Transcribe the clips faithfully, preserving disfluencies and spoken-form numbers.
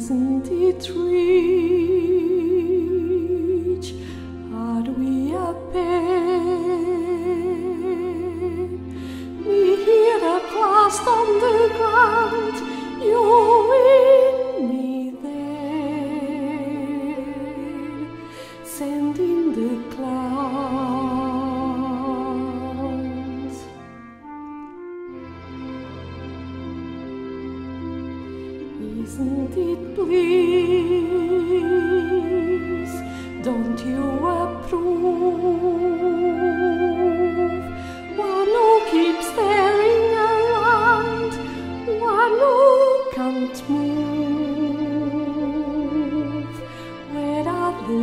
Isn't it rich? Are we a pair? We here at last on the ground, you in me there, sending the clowns. Isn't it bliss? Don't you approve? One who keeps staring around, one who can't move. Where are the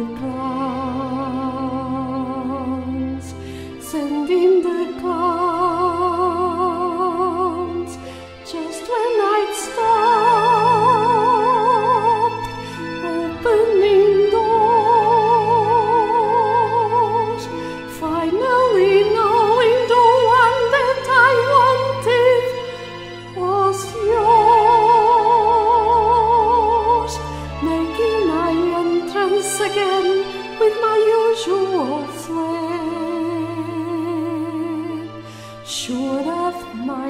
clowns? Sending the clowns. Just when I'd stop opening doors, finally knowing the one that I wanted was yours, making my entrance again with my usual flair, sure of my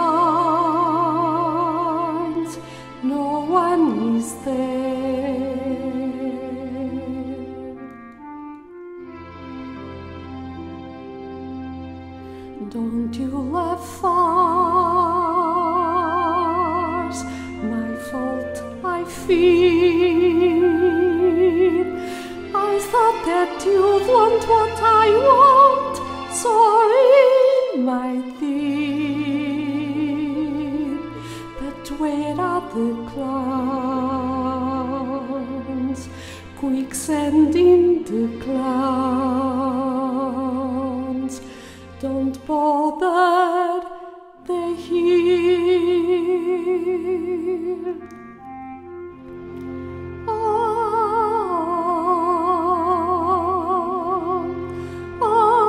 lines, no one is there. Don't you love farce? My fault, I fear. I thought that you'd want what I want. Sorry, my dear. But where are the clowns? Quick, send in the clowns. Don't bother, they're here. Oh, oh,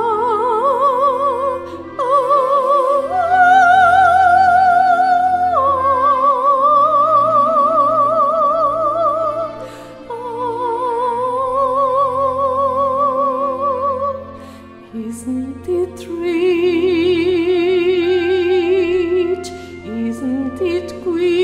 oh, oh. Isn't it rich? Isn't it queer?